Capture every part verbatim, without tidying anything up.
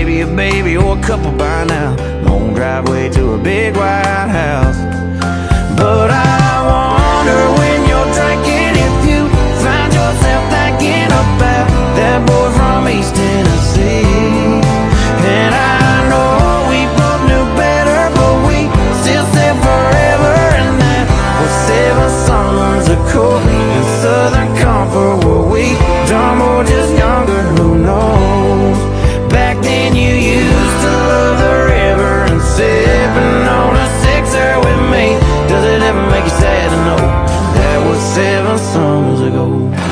maybe a baby or a couple by now. Long driveway to a big white house. But I wonder when you're drinking if you find yourself thinking about that boy from East Tennessee. And I know we both knew better, but we still said forever. And that was seven summers ago in Southern Comfort. Were we dumb or just younger? Who knows? Back then you used to love the river and sippin' on a sixer with me. Does it ever make you sad to know that was seven summers ago?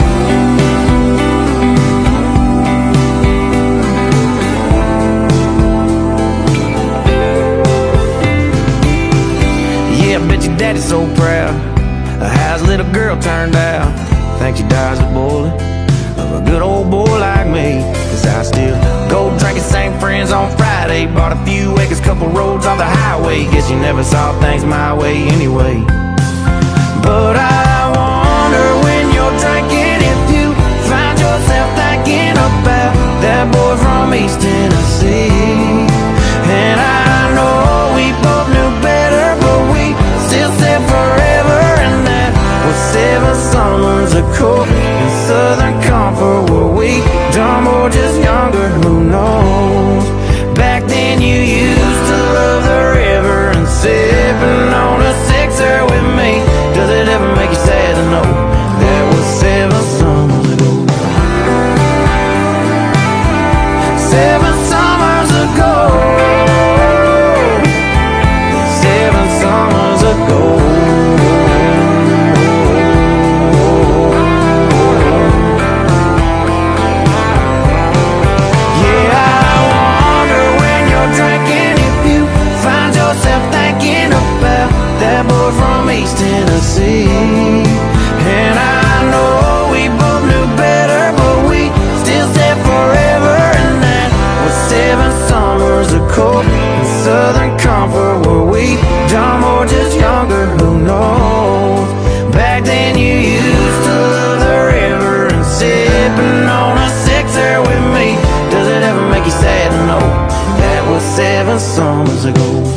Yeah, I bet your daddy's so proud of how his little girl turned out. Think she dies a bullet of a good old boy like me. Cause I still go drinking, same friends on Friday. Bought a few acres, couple roads off the highway. Guess you never saw things my way anyway. But I wonder when you're drinking if you find yourself thinking about that boy from East Tennessee. And I know we both knew better, but we still said forever. And that was seven summers ago in Southern Comfort. Were we dumb or just younger? Who knows? Back then you used to love the river and sippin' on a sixer with me. Does it ever make you sad to know that was seven summers ago? Seven summers ago. Seven summers ago. Yeah, I wonder when you're drinking if you find yourself thinking about that boy from East Tennessee. And I know we both knew better, but we still said forever. And that was seven summers ago in Southern Comfort. Were we dumb or just younger? Who knows? Back then you used to love the river and sippin' on a sixer with me. Does it ever make you sad to know that was seven summers ago?